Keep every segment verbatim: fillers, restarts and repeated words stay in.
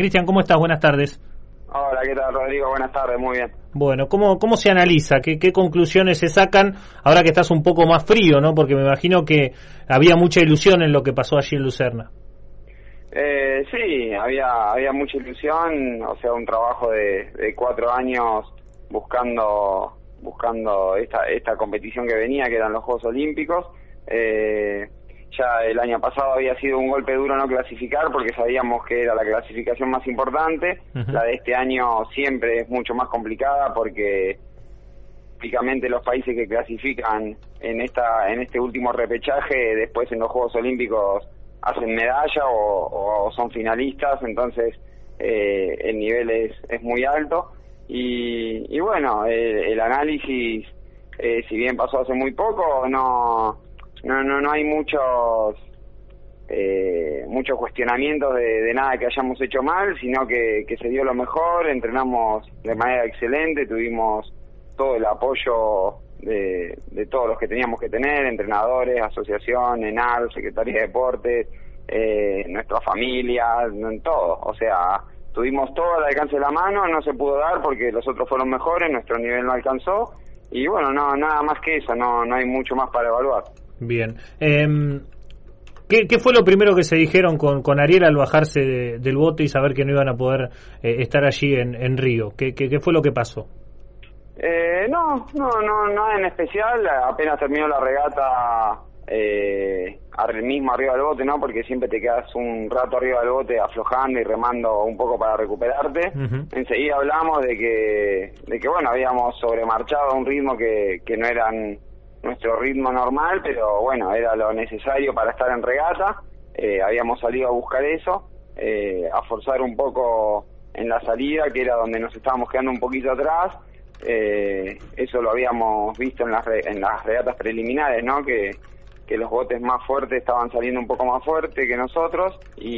Cristian, ¿cómo estás? Buenas tardes. Hola, ¿qué tal, Rodrigo? Buenas tardes, muy bien. Bueno, ¿cómo, cómo se analiza? ¿Qué, ¿Qué conclusiones se sacan ahora que estás un poco más frío, ¿no? Porque me imagino que había mucha ilusión en lo que pasó allí en Lucerna. Eh, sí, había había mucha ilusión, o sea, un trabajo de, de cuatro años buscando buscando esta esta competición que venía, que eran los Juegos Olímpicos. Eh, ya el año pasado había sido un golpe duro no clasificar porque sabíamos que era la clasificación más importante. Uh-huh. La de este año siempre es mucho más complicada porque típicamente los países que clasifican en esta en este último repechaje después en los Juegos Olímpicos hacen medalla o, o son finalistas, entonces eh, el nivel es, es muy alto y, y bueno, el, el análisis, eh, si bien pasó hace muy poco, no no no, no hay muchos eh, muchos cuestionamientos de, de nada que hayamos hecho mal, sino que, que se dio lo mejor, entrenamos de manera excelente, tuvimos todo el apoyo de, de todos los que teníamos que tener, entrenadores, asociación, ENAR, Secretaría de Deportes, eh, nuestra familia, en todo. O sea, tuvimos todo al alcance de la mano, no se pudo dar porque los otros fueron mejores, nuestro nivel no alcanzó, y bueno, no nada más que eso, no no hay mucho más para evaluar. Bien. Eh, ¿qué, ¿Qué fue lo primero que se dijeron con, con Ariel al bajarse de, del bote y saber que no iban a poder eh, estar allí en, en Río? ¿Qué, qué, ¿Qué fue lo que pasó? Eh, no, no, no, nada en especial. Apenas terminó la regata, eh, mismo arriba del bote, ¿no? Porque siempre te quedas un rato arriba del bote aflojando y remando un poco para recuperarte. Uh-huh. Enseguida hablamos de que, de que bueno, habíamos sobremarchado a un ritmo que, que no era nuestro ritmo normal, pero bueno, era lo necesario para estar en regata. Eh, habíamos salido a buscar eso, eh, a forzar un poco en la salida, que era donde nos estábamos quedando un poquito atrás. Eh, eso lo habíamos visto en las re, en las regatas preliminares, ¿no? Que, que los botes más fuertes estaban saliendo un poco más fuerte que nosotros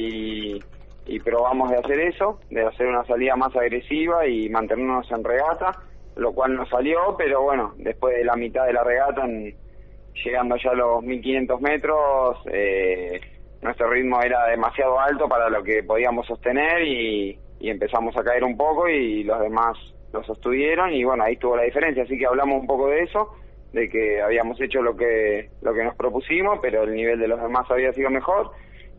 y, y probamos de hacer eso, de hacer una salida más agresiva y mantenernos en regata, lo cual nos salió, pero bueno, después de la mitad de la regata, en, llegando ya a los mil quinientos metros, eh, nuestro ritmo era demasiado alto para lo que podíamos sostener y, y empezamos a caer un poco y los demás lo sostuvieron y bueno, ahí estuvo la diferencia, así que hablamos un poco de eso, de que habíamos hecho lo que lo que nos propusimos, pero el nivel de los demás había sido mejor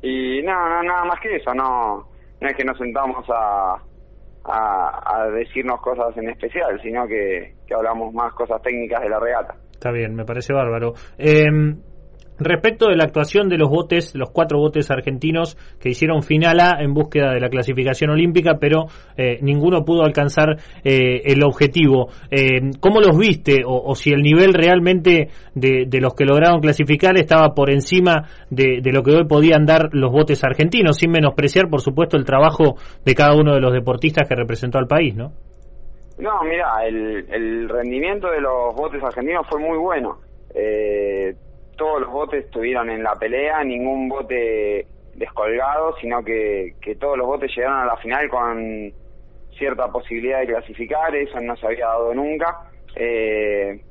y nada, no, nada más que eso, no no es que nos sentamos a, a, a decirnos cosas en especial, sino que, que hablamos más cosas técnicas de la regata. Está bien, me parece bárbaro. Eh... Respecto de la actuación de los botes, los cuatro botes argentinos que hicieron final A en búsqueda de la clasificación olímpica, pero eh, ninguno pudo alcanzar eh, el objetivo. Eh, ¿Cómo los viste? O, o si el nivel realmente de, de los que lograron clasificar estaba por encima de, de lo que hoy podían dar los botes argentinos, sin menospreciar, por supuesto, el trabajo de cada uno de los deportistas que representó al país, ¿no? No, mira, el, el rendimiento de los botes argentinos fue muy bueno. Eh... Todos los botes estuvieron en la pelea, ningún bote descolgado, sino que, que todos los botes llegaron a la final con cierta posibilidad de clasificar, eso no se había dado nunca. Eh,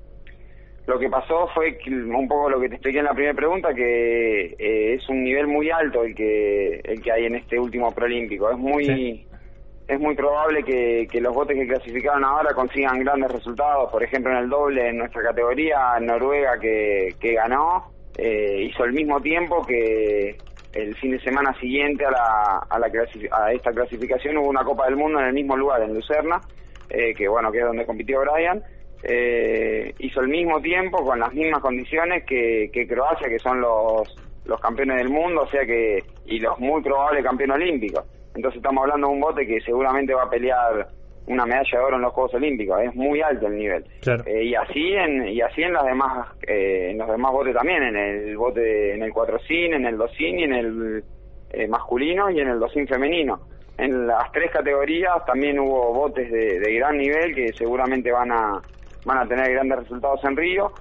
lo que pasó fue que, un poco lo que te expliqué en la primera pregunta, que eh, es un nivel muy alto el que el que hay en este último preolímpico. Es muy sí. es muy probable que, que los botes que clasificaron ahora consigan grandes resultados. Por ejemplo, en el doble, en nuestra categoría, Noruega, que, que ganó, eh, hizo el mismo tiempo que el fin de semana siguiente a, la, a, la clasi- a esta clasificación hubo una Copa del Mundo en el mismo lugar, en Lucerna, eh, que bueno, que es donde compitió Brian. Eh, hizo el mismo tiempo, con las mismas condiciones que, que Croacia, que son los, los campeones del mundo, o sea que y los muy probables campeones olímpicos. Entonces estamos hablando de un bote que seguramente va a pelear una medalla de oro en los Juegos Olímpicos, es muy alto el nivel. Claro. Eh, y así en y así en las demás eh, en los demás botes también, en el bote en el cuatro sin, en el dos sin y en el eh, masculino y en el dos sin femenino. En las tres categorías también hubo botes de, de gran nivel que seguramente van a van a tener grandes resultados en Río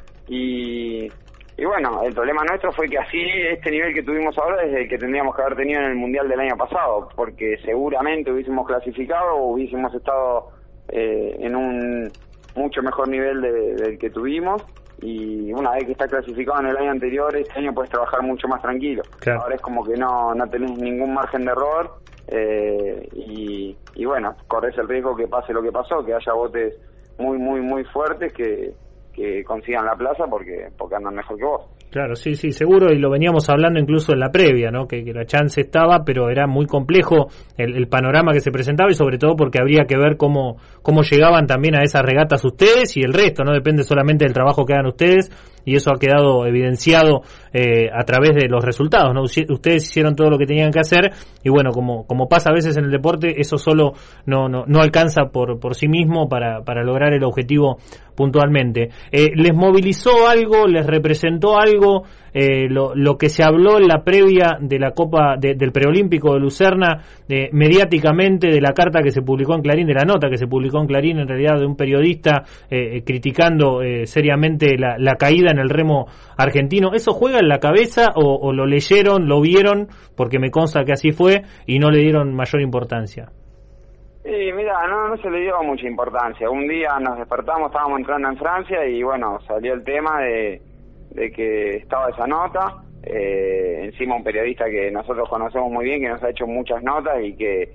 y Y bueno, el problema nuestro fue que así este nivel que tuvimos ahora es el que tendríamos que haber tenido en el Mundial del año pasado, porque seguramente hubiésemos clasificado o hubiésemos estado eh, en un mucho mejor nivel de, del que tuvimos, y una vez que está clasificado en el año anterior, este año puedes trabajar mucho más tranquilo. Claro. Ahora es como que no, no tenés ningún margen de error eh, y, y bueno, corres el riesgo que pase lo que pasó, que haya botes muy, muy, muy fuertes que, que consigan la plaza porque, porque andan mejor que vos. Claro, sí, sí, seguro, y lo veníamos hablando incluso en la previa, ¿no? Que, que la chance estaba, pero era muy complejo el, el panorama que se presentaba y sobre todo porque habría que ver cómo cómo llegaban también a esas regatas ustedes y el resto, no depende solamente del trabajo que hagan ustedes, y eso ha quedado evidenciado eh, a través de los resultados, ¿no? Ustedes hicieron todo lo que tenían que hacer y bueno, como como pasa a veces en el deporte, eso solo no no, no alcanza por por sí mismo para para lograr el objetivo puntualmente. Eh, ¿Les movilizó algo, les representó algo eh, lo, lo que se habló en la previa de la Copa de, del Preolímpico de Lucerna, eh, mediáticamente, de la carta que se publicó en Clarín, de la nota que se publicó en Clarín, en realidad de un periodista eh, criticando eh, seriamente la, la caída en el remo argentino? ¿Eso juega en la cabeza o, o lo leyeron, lo vieron, porque me consta que así fue, y no le dieron mayor importancia? Sí, mira, no, no se le dio mucha importancia. Un día nos despertamos, estábamos entrando en Francia y bueno, salió el tema de, de que estaba esa nota. Eh, encima un periodista que nosotros conocemos muy bien, que nos ha hecho muchas notas y que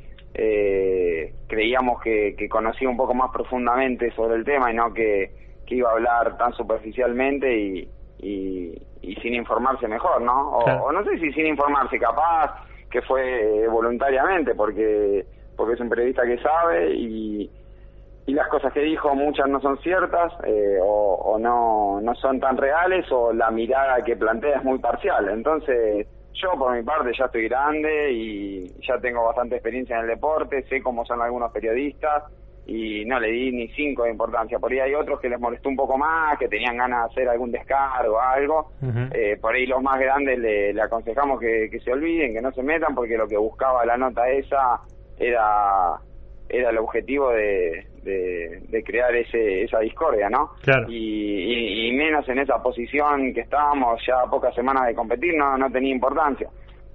eh, creíamos que, que conocía un poco más profundamente sobre el tema y no que, que iba a hablar tan superficialmente y, y, y sin informarse mejor, ¿no? O, claro. o no sé si sin informarse, capaz que fue voluntariamente, porque... porque es un periodista que sabe y, y las cosas que dijo muchas no son ciertas eh, o, o no no son tan reales, o la mirada que plantea es muy parcial. Entonces yo por mi parte ya estoy grande y ya tengo bastante experiencia en el deporte, sé cómo son algunos periodistas y no le di ni cinco de importancia. Por ahí hay otros que les molestó un poco más, que tenían ganas de hacer algún descargo o algo. Uh-huh. eh, por ahí los más grandes le, le aconsejamos que, que se olviden, que no se metan, porque lo que buscaba la nota esa era era el objetivo de, de, de crear ese esa discordia, ¿no? Claro. Y, y, y menos en esa posición que estábamos ya a pocas semanas de competir, no no tenía importancia.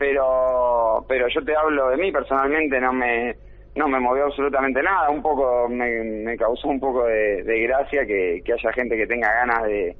Pero pero yo te hablo de mí personalmente, no me no me movió absolutamente nada. Un poco me, me causó un poco de, de gracia que, que haya gente que tenga ganas de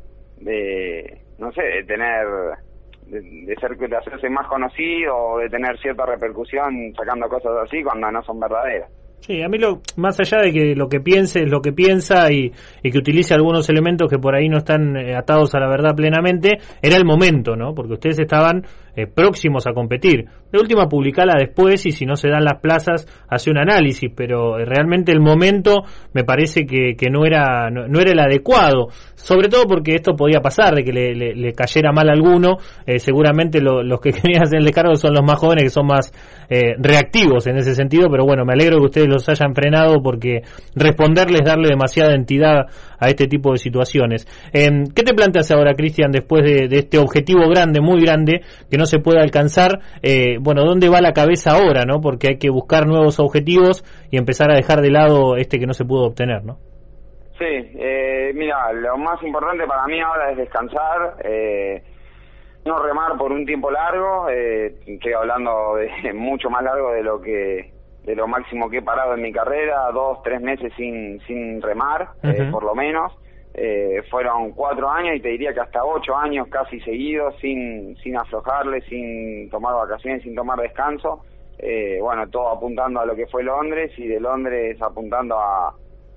de no sé, de tener De, de ser de hacerse más conocido o de tener cierta repercusión sacando cosas así cuando no son verdaderas. Sí, a mí lo más allá de que lo que piense es lo que piensa y, y que utilice algunos elementos que por ahí no están eh, atados a la verdad plenamente, era el momento, ¿no? Porque ustedes estaban eh, próximos a competir. De última, publicala después y si no se dan las plazas, hace un análisis, pero eh, realmente el momento me parece que, que no era no, no era el adecuado, sobre todo porque esto podía pasar, de que le, le, le cayera mal a alguno. Eh, seguramente lo, los que querían hacer el descargo son los más jóvenes, que son más eh, reactivos en ese sentido, pero bueno, me alegro que ustedes los hayan frenado, porque responderles, darle demasiada entidad a este tipo de situaciones. Eh, ¿Qué te planteas ahora, Cristian, después de, de este objetivo grande, muy grande, que no se puede alcanzar? Eh, bueno, ¿dónde va la cabeza ahora, no? Porque hay que buscar nuevos objetivos y empezar a dejar de lado este que no se pudo obtener, ¿no? Sí, eh, mira, lo más importante para mí ahora es descansar, eh, no remar por un tiempo largo, eh, estoy hablando de mucho más largo de lo que de lo máximo que he parado en mi carrera, dos, tres meses sin sin remar, uh-huh. eh, por lo menos. Eh, fueron cuatro años y te diría que hasta ocho años casi seguidos, sin sin aflojarle, sin tomar vacaciones, sin tomar descanso. Eh, bueno, todo apuntando a lo que fue Londres, y de Londres apuntando a,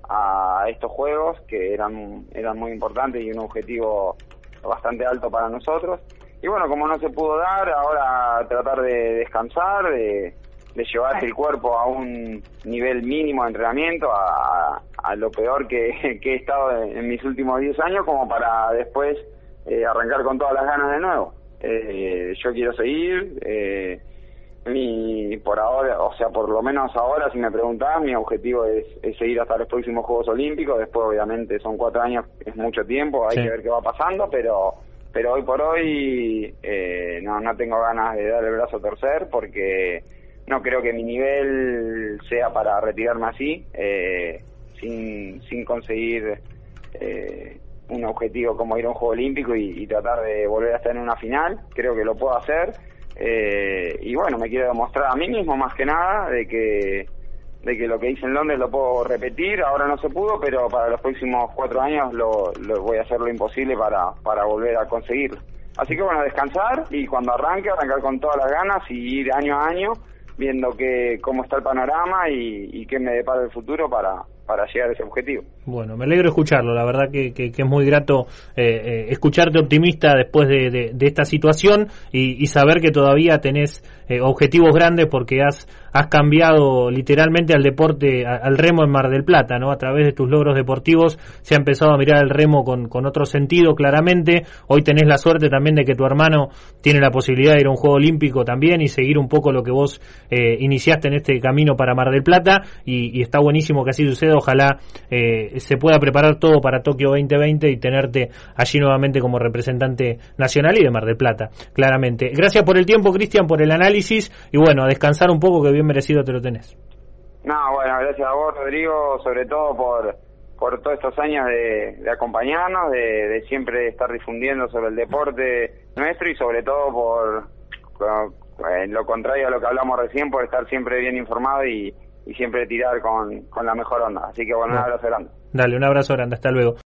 a estos juegos que eran eran muy importantes y un objetivo bastante alto para nosotros. Y bueno, como no se pudo dar, ahora tratar de descansar, de de llevar el cuerpo a un nivel mínimo de entrenamiento, a, a lo peor que, que he estado en, en mis últimos diez años, como para después eh, arrancar con todas las ganas de nuevo. Eh, yo quiero seguir, eh, mi, por ahora, o sea, por lo menos ahora, si me preguntás, mi objetivo es, es seguir hasta los próximos Juegos Olímpicos. Después, obviamente, son cuatro años, es mucho tiempo, hay sí. que ver qué va pasando, pero pero hoy por hoy eh, no, no tengo ganas de dar el brazo a torcer, porque no creo que mi nivel sea para retirarme así, eh, sin sin conseguir eh, un objetivo como ir a un Juego Olímpico y, y tratar de volver a estar en una final. Creo que lo puedo hacer, eh, y bueno, me quiero demostrar a mí mismo más que nada de que de que lo que hice en Londres lo puedo repetir. Ahora no se pudo, pero para los próximos cuatro años lo, lo voy a hacer lo imposible para para volver a conseguirlo. Así que bueno, descansar y cuando arranque, arrancar con todas las ganas y ir año a año, viendo que, cómo está el panorama y, y qué me depara el futuro para, para llegar a ese objetivo. Bueno, me alegro escucharlo, la verdad que, que, que es muy grato eh, eh, escucharte optimista después de, de, de esta situación y, y saber que todavía tenés eh, objetivos grandes porque has, has cambiado literalmente al deporte, a, al remo en Mar del Plata, ¿no? A través de tus logros deportivos se ha empezado a mirar el remo con, con otro sentido claramente. Hoy tenés la suerte también de que tu hermano tiene la posibilidad de ir a un Juego Olímpico también y seguir un poco lo que vos eh, iniciaste en este camino para Mar del Plata y, y está buenísimo que así suceda. Ojalá eh, se pueda preparar todo para Tokio veinte veinte y tenerte allí nuevamente como representante nacional y de Mar del Plata, claramente. Gracias por el tiempo, Cristian, por el análisis y bueno, a descansar un poco que bien merecido te lo tenés. No, bueno, gracias a vos, Rodrigo, sobre todo por por todos estos años de, de acompañarnos, de, de siempre estar difundiendo sobre el deporte nuestro y sobre todo por, por en lo contrario a lo que hablamos recién, por estar siempre bien informado y, y siempre tirar con, con la mejor onda. Así que bueno, un abrazo grande. Dale, un abrazo grande, hasta luego.